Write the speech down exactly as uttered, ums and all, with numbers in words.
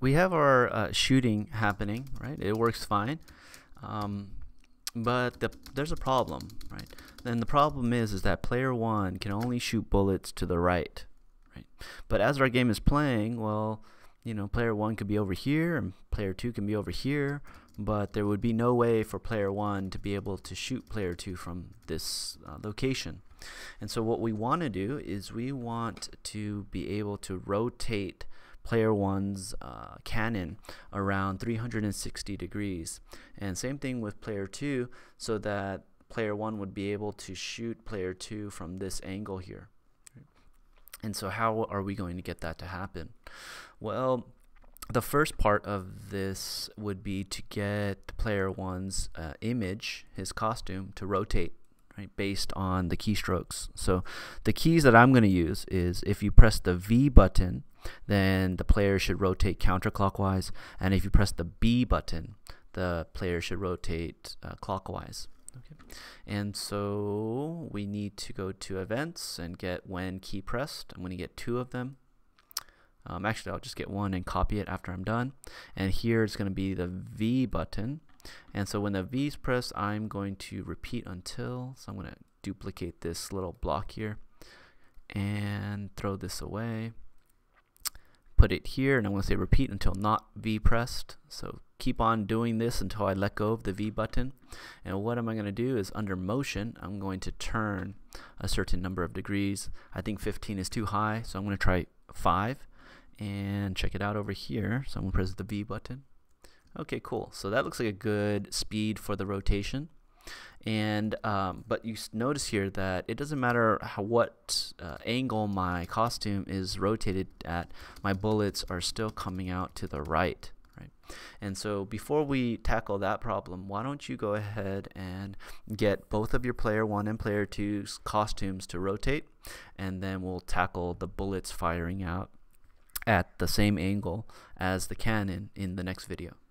we have our uh, shooting happening, right? It works fine. Um, but the, there's a problem, right? Then the problem is is that player one can only shoot bullets to the right, right? But as our game is playing, well, you know, player one could be over here and player two can be over here, but there would be no way for player one to be able to shoot player two from this uh, location. And so what we want to do is we want to be able to rotate player one's uh, cannon around three hundred sixty degrees, and same thing with player two, so that player one would be able to shoot player two from this angle here. And so how are we going to get that to happen? Well, the first part of this would be to get player one's uh, image, his costume, to rotate, right, based on the keystrokes. So the keys that I'm going to use is if you press the V button, then the player should rotate counterclockwise, and if you press the B button, the player should rotate uh, clockwise. Okay. And so we need to go to events and get when key pressed. I'm going to get two of them. Um, actually, I'll just get one and copy it after I'm done. And here it's going to be the V button. And so when the V is pressed, I'm going to repeat until. So I'm going to duplicate this little block here and throw this away. Put it here, and I'm going to say repeat until not V pressed. So keep on doing this until I let go of the V button. And what am I going to do is under motion, I'm going to turn a certain number of degrees. I think fifteen is too high, so I'm going to try five. And check it out over here. So I'm going to press the V button. Okay, cool. So that looks like a good speed for the rotation. And um, but you notice here that it doesn't matter how, what uh, angle my costume is rotated at, my bullets are still coming out to the right, right? And so before we tackle that problem, why don't you go ahead and get both of your player one and player two's costumes to rotate, and then we'll tackle the bullets firing out at the same angle as the cannon in the next video.